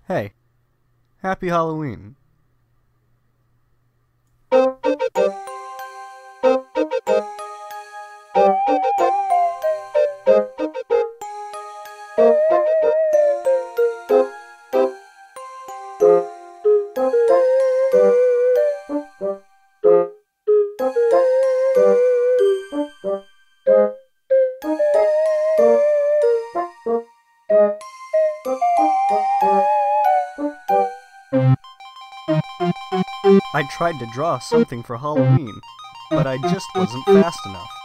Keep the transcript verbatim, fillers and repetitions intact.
Hey, happy Halloween. I tried to draw something for Halloween, but I just wasn't fast enough.